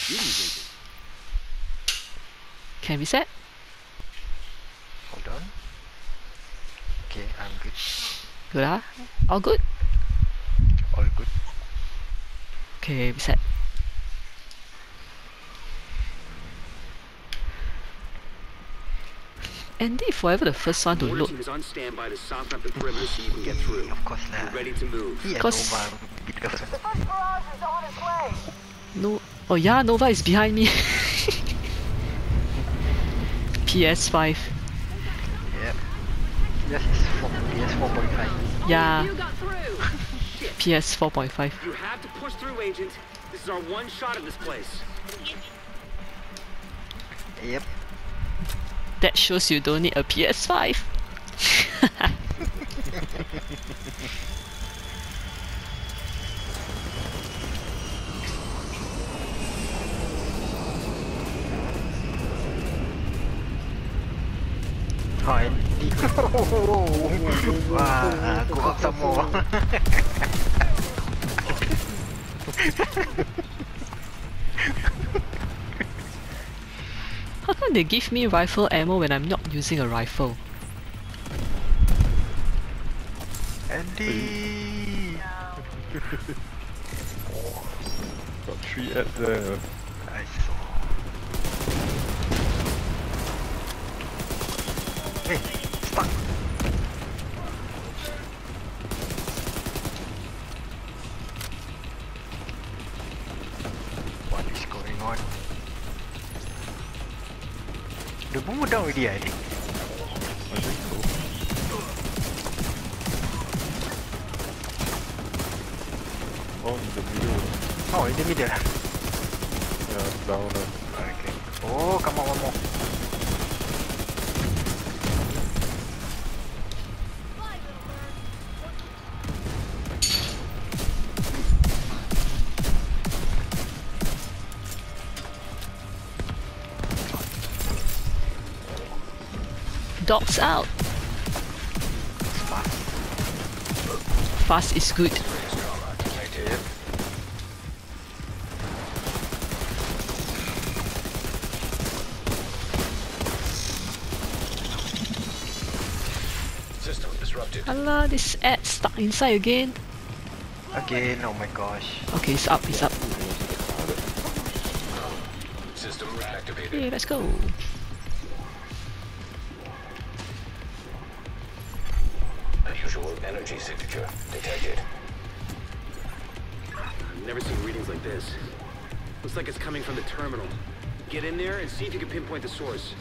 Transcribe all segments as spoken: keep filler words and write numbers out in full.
Can we set? Hold on. Okay, I'm good. Good, ah? All good? All good. Okay, we set. Andy, forever the first one to Mortar load. team is on standby to soften up the perimeter so you can get through. Of course lah. We're ready to move. He and Cause- Nova will be the first. First barrage is on its way. No. Oh yeah, Nova is behind me. P S five. Yep. Yes, it's for P S four point five. Yeah, You got through! Shit. P S four point five. You have to push through, Agent. This is our one shot at this place. Yep. That shows you don't need a P S five. Oh, Andy. Wow, go up some more. How come they give me rifle ammo when I'm not using a rifle? Andy. Got three ads there. I saw. Hey, stuck. What is going on? The bomb down already, I think. I think so. Oh, in the middle. Oh, in the middle. Yeah, down uh. Okay. Oh, come on, one more. Dogs out. Fast. Fast is good. Yep. System disrupted. Allah, this ad stuck inside again. Again, oh my gosh. Okay, it's up, it's up. System reactivated. Okay, let's go. Unusual energy signature detected. I've never seen readings like this. Looks like it's coming from the terminal. Get in there and see if you can pinpoint the source.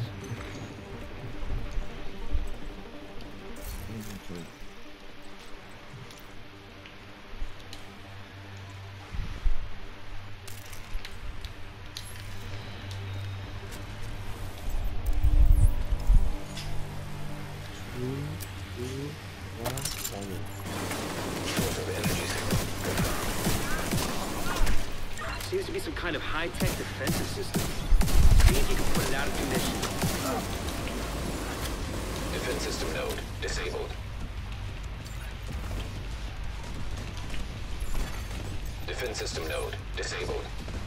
Source of energy signal confirmed. Seems to be some kind of high-tech defensive system. See if you can put it out of commission. Defense system node disabled. Defense system node disabled.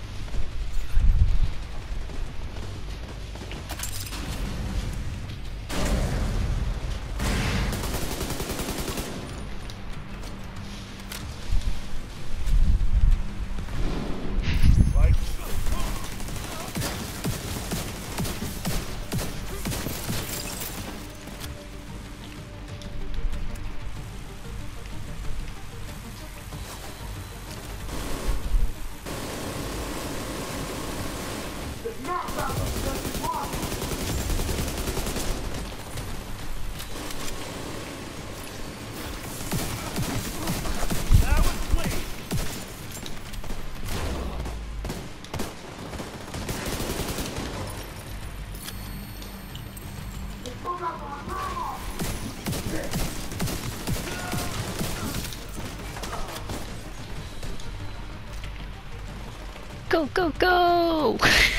Go, go, go!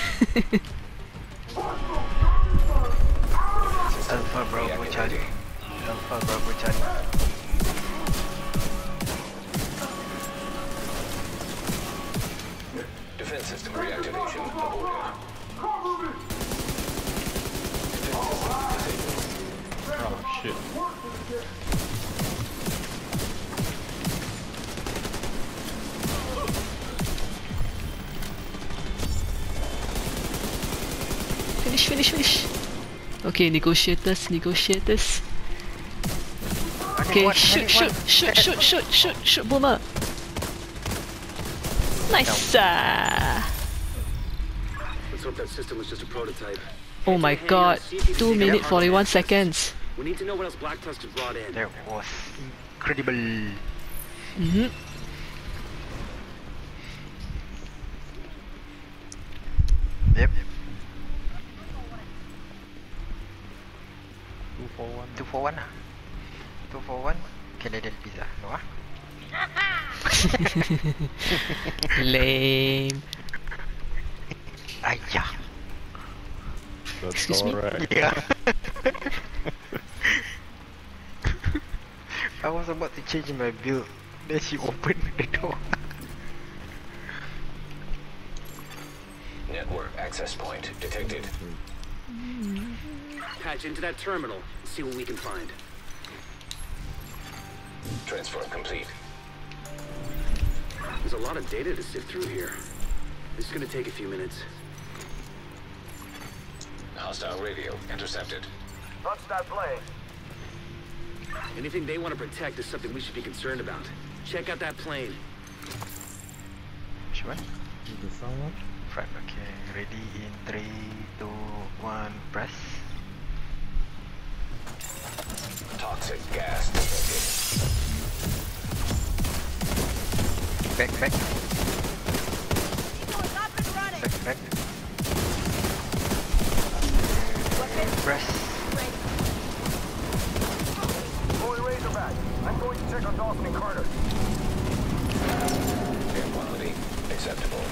Alpha Bravo Charlie. Alpha Bravo Charlie. Defense system reactivation aborted. Oh shit. Finish, finish, finish. Okay, negotiators, negotiators. Okay, One, shoot, shoot, one. shoot, shoot, shoot, shoot, shoot, Boomer. Nice. Uh, Let's hope that system was just a prototype. oh my god, two minutes forty-one seconds. We need to know what else Black Tusk has brought in. That was incredible. Mm-hmm. Yep. Two for one. Two for one ah. Two for one. Canadian pizza. No ah. Lame. Ayah. That's Excuse me? alright. Yeah. I was about to change my build. Then she opened the door. Network access point detected. Patch into that terminal and see what we can find. Transfer complete. There's a lot of data to sift through here. This is gonna take a few minutes. Hostile radio intercepted. Let's start playing. Anything they want to protect is something we should be concerned about. Check out that plane. Which one? Front. Okay. Ready in three, two, one. Press. Toxic gas detected. Back, back, back, back. Press. Fully Razorback. I'm going to check on Dawson and Carter. Air quality acceptable.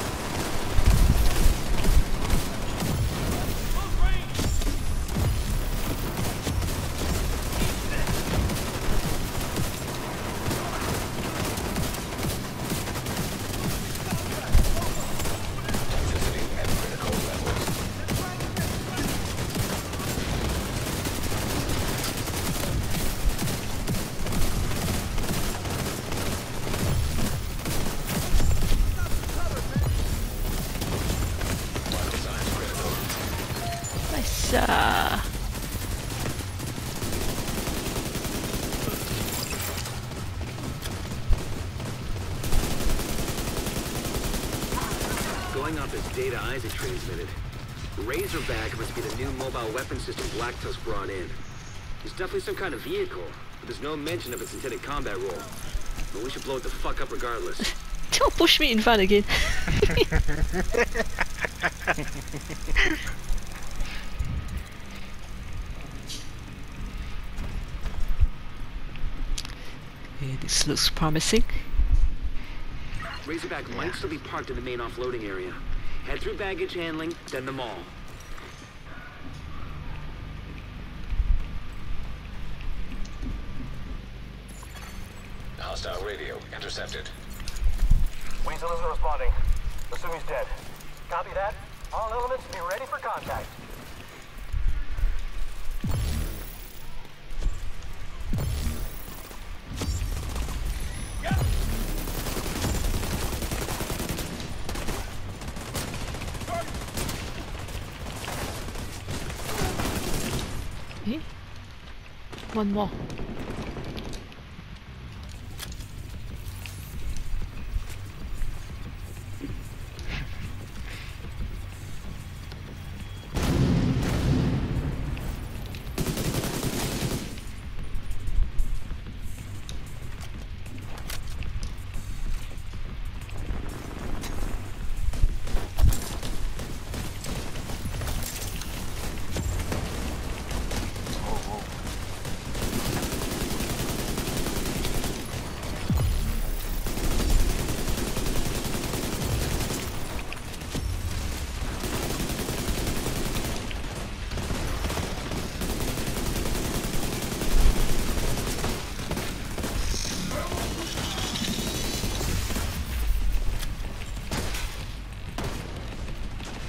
Toxicity at critical levels. Vital signs critical. Nice. Uh, Going off this data Isaac transmitted, Razorback must be the new mobile weapon system Black Tusk brought in. It's definitely some kind of vehicle, but there's no mention of its intended combat role. But we should blow it the fuck up regardless. don't push me in front again. Okay, this looks promising. Razorback might still be parked in the main offloading area. Head through baggage handling, then the mall. Hostile radio intercepted. Weasel isn't responding. Assume he's dead. Copy that. All elements be ready for contact. Eh? One more.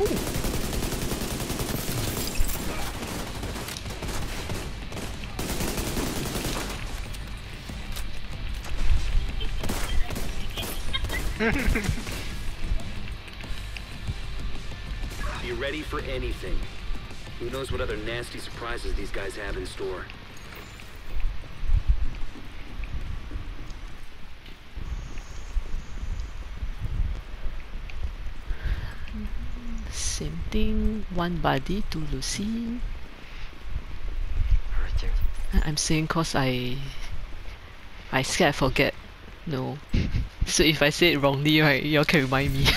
Be ready for anything. Who knows what other nasty surprises these guys have in store. Same thing. One body, two Lucy. Roger. I'm saying cause I I scared I forget. No. So if I say it wrongly, right, y'all can remind me.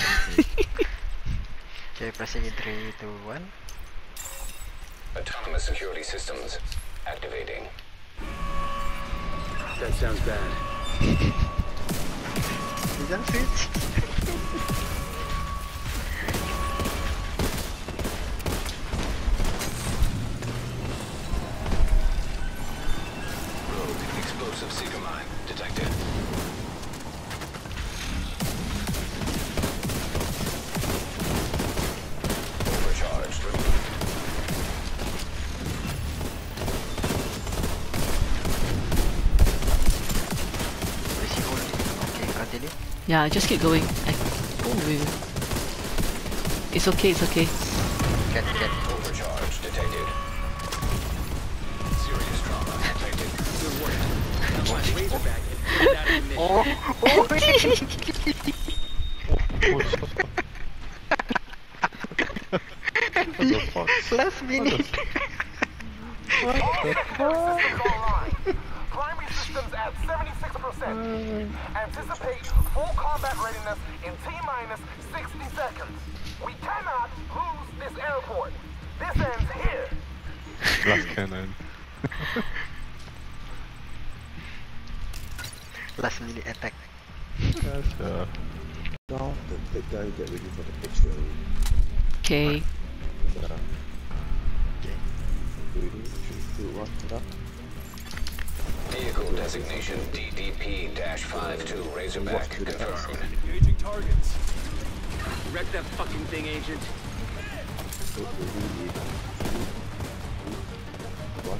Okay, pressing in three, two, one. Autonomous security systems activating. That sounds bad. Jangan switch. Rogue explosive seeker mine detected. Overcharged. Pressing hold. Okay, continue. Yeah, just keep going. I, oh, wait. It's okay, it's okay. Can, can. Overcharge detected. Serious trauma detected. Good work. Now find Razorback and put that in mission. Oh, What the fuck? last minute. All secondary systems online. Primary systems at seventy-six percent. Anticipate full combat readiness in T-minus sixty seconds. We cannot lose this airport. This ends here. Last cannon. Last minute attack. Yes, uh, Now, the big guy get ready for the picture. Okay. Yeah. Okay. Ready? Three, two, one, start. Vehicle designation D D P fifty-two Razorback confirmed. Engaging targets. Wreck that fucking thing, Agent. Ready? Three, two, one,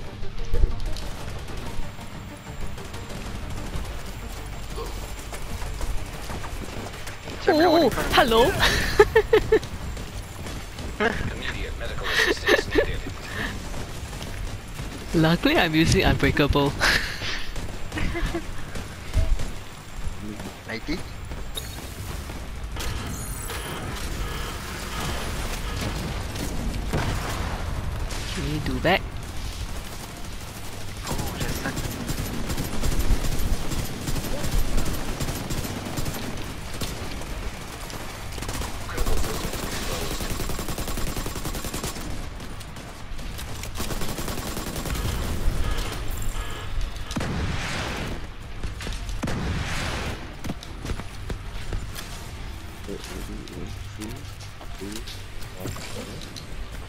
Oh, hello. Immediate medical assistance needed. Luckily, I'm using Unbreakable. ninety. Okay, do back. Oh, that's suck. Critical systems exposed. ready, in three, two, one, start.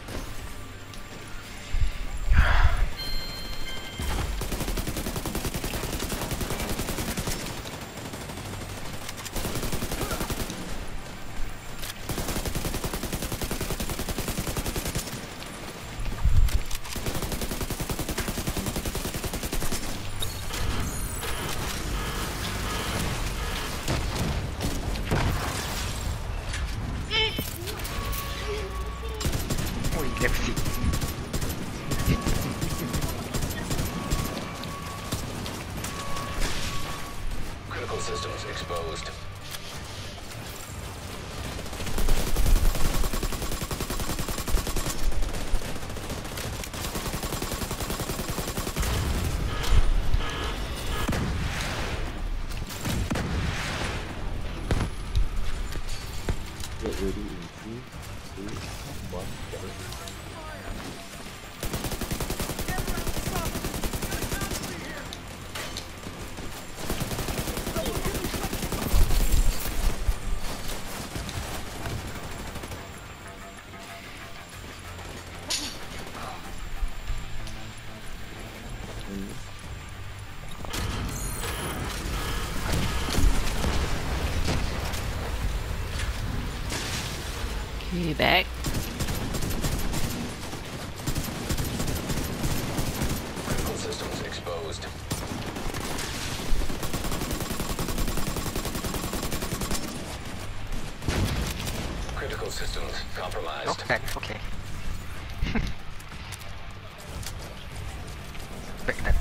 Oh, he left seat. Critical systems exposed. Get ready in three, two, one, start. Okay, back. Critical systems compromised. Okay, okay. Back that.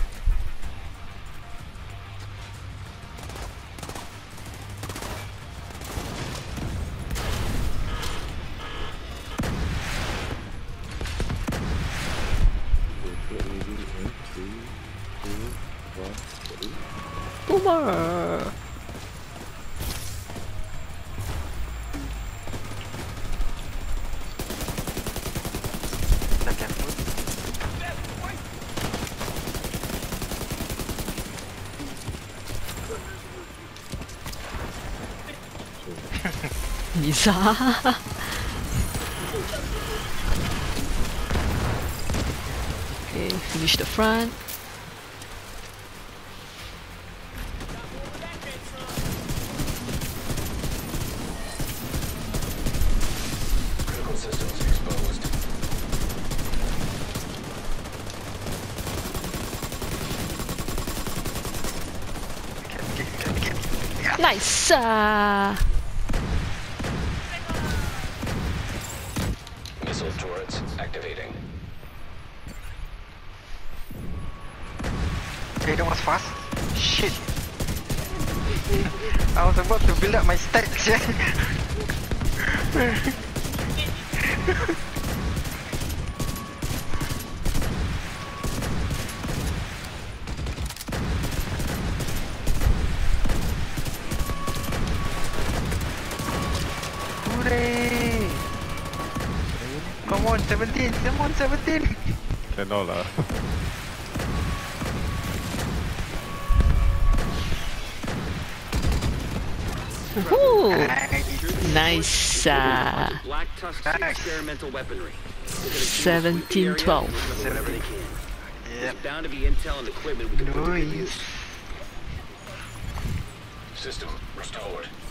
Okay, get ready in three, two, one, ready. Boomer! Dah careful. Nisa! Okay, finish the front. Critical systems exposed. Okay, okay, okay, okay. Yeah. Nice! Uh, Missile turrets activating. Okay, that was fast. Shit. I was about to build up my stacks, yeah. Hooray! Come on, seventeen, come on, seventeen. Cannot lah. woohoo! Nice. Nice! Uh, Black Tusk's Nice. experimental weaponry. seventeen twelve. Whatever they can. Yep. There's bound to be intel and equipment we can put to good Nice. use. System restored.